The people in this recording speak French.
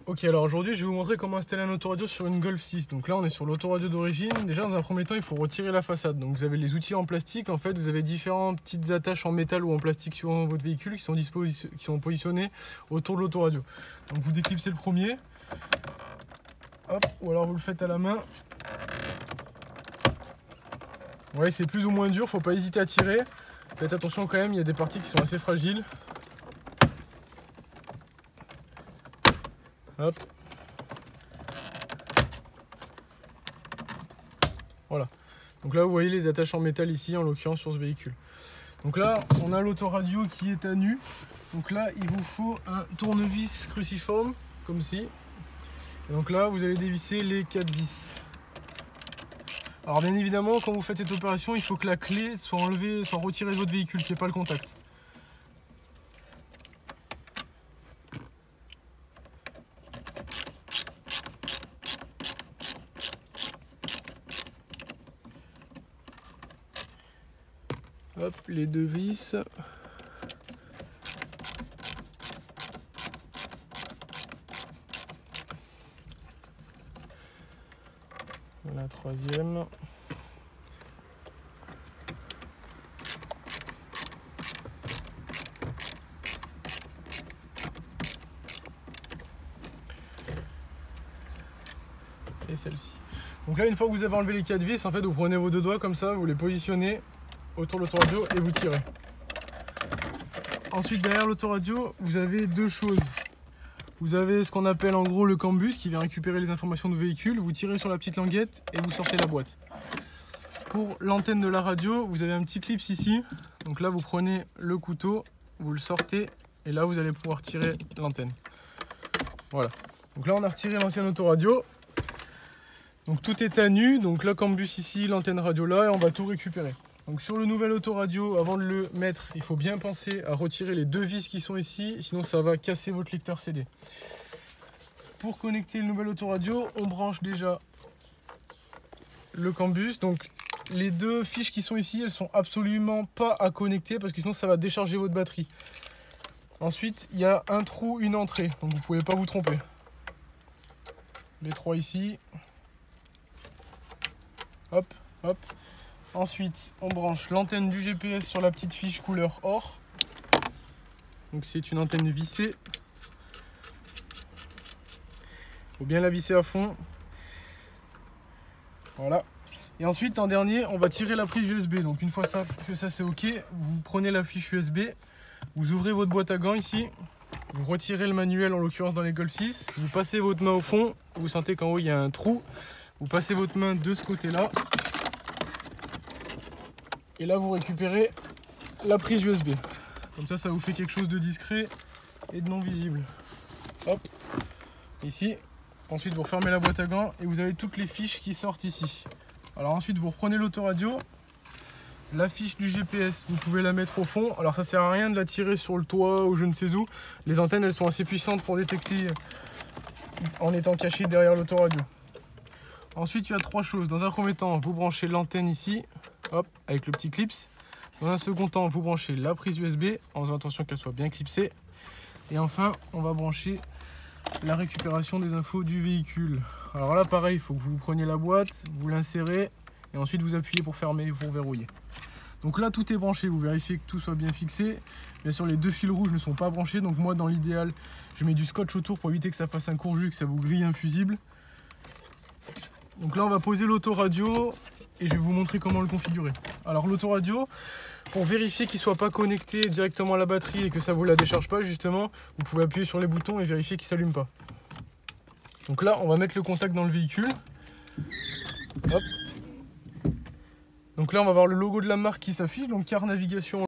Ok, alors aujourd'hui je vais vous montrer comment installer un autoradio sur une Golf 6. Donc là on est sur l'autoradio d'origine. Déjà dans un premier temps il faut retirer la façade. Donc vous avez les outils en plastique. En fait vous avez différentes petites attaches en métal ou en plastique sur votre véhicule qui sont positionnées autour de l'autoradio. Donc vous déclipsez le premier. Hop, ou alors vous le faites à la main. Ouais, c'est plus ou moins dur, faut pas hésiter à tirer. Faites attention quand même, il y a des parties qui sont assez fragiles. Hop. Voilà. Donc là, vous voyez les attaches en métal ici, en l'occurrence sur ce véhicule. Donc là, on a l'autoradio qui est à nu. Donc là, il vous faut un tournevis cruciforme, comme ci. Et donc là, vous allez dévisser les 4 vis. Alors bien évidemment, quand vous faites cette opération, il faut que la clé soit enlevée, soit retirée de votre véhicule, qu'il n'y ait pas le contact. Hop, les 2 vis. La troisième. Et celle-ci. Donc là, une fois que vous avez enlevé les 4 vis, en fait, vous prenez vos 2 doigts comme ça, vous les positionnez autour de l'autoradio et vous tirez. Ensuite, derrière l'autoradio, vous avez 2 choses. Vous avez ce qu'on appelle en gros le cambus qui vient récupérer les informations de véhicule. Vous tirez sur la petite languette et vous sortez la boîte. Pour l'antenne de la radio, vous avez un petit clip ici. Donc là, vous prenez le couteau, vous le sortez et là, vous allez pouvoir tirer l'antenne. Voilà. Donc là, on a retiré l'ancienne autoradio. Donc tout est à nu. Donc le cambus ici, l'antenne radio là et on va tout récupérer. Donc sur le nouvel autoradio, avant de le mettre, il faut bien penser à retirer les 2 vis qui sont ici, sinon ça va casser votre lecteur CD. Pour connecter le nouvel autoradio, on branche déjà le cambus. Donc les 2 fiches qui sont ici, elles sont absolument pas à connecter parce que sinon ça va décharger votre batterie. Ensuite, il y a un trou, une entrée, donc vous ne pouvez pas vous tromper. Les 3 ici. Hop, hop. Ensuite, on branche l'antenne du GPS sur la petite fiche couleur or. Donc c'est une antenne vissée. Il faut bien la visser à fond. Voilà. Et ensuite, en dernier, on va tirer la prise USB. Donc une fois que ça c'est OK, vous prenez la fiche USB, vous ouvrez votre boîte à gants ici, vous retirez le manuel, en l'occurrence dans les Golf 6, vous passez votre main au fond, vous sentez qu'en haut il y a un trou, vous passez votre main de ce côté-là. Et là, vous récupérez la prise USB. Comme ça vous fait quelque chose de discret et de non visible. Hop, ici. Ensuite, vous refermez la boîte à gants et vous avez toutes les fiches qui sortent ici. Alors ensuite, vous reprenez l'autoradio. La fiche du GPS, vous pouvez la mettre au fond. Alors ça sert à rien de la tirer sur le toit ou je ne sais où. Les antennes, elles sont assez puissantes pour détecter en étant cachées derrière l'autoradio. Ensuite, il y a 3 choses. Dans un premier temps, vous branchez l'antenne ici. Hop, avec le petit clips. Dans un second temps, vous branchez la prise USB en faisant attention qu'elle soit bien clipsée. Et enfin, on va brancher la récupération des infos du véhicule. Alors là, pareil, il faut que vous preniez la boîte, vous l'insérez et ensuite vous appuyez pour fermer et pour verrouiller. Donc là, tout est branché. Vous vérifiez que tout soit bien fixé. Bien sûr, les 2 fils rouges ne sont pas branchés. Donc moi, dans l'idéal, je mets du scotch autour pour éviter que ça fasse un court-jus et que ça vous grille un fusible. Donc là, on va poser l'autoradio et je vais vous montrer comment le configurer. Alors l'autoradio, pour vérifier qu'il ne soit pas connecté directement à la batterie et que ça ne vous la décharge pas, justement, vous pouvez appuyer sur les boutons et vérifier qu'il ne s'allume pas. Donc là, on va mettre le contact dans le véhicule. Hop. Donc là, on va voir le logo de la marque qui s'affiche, donc Car Navigation.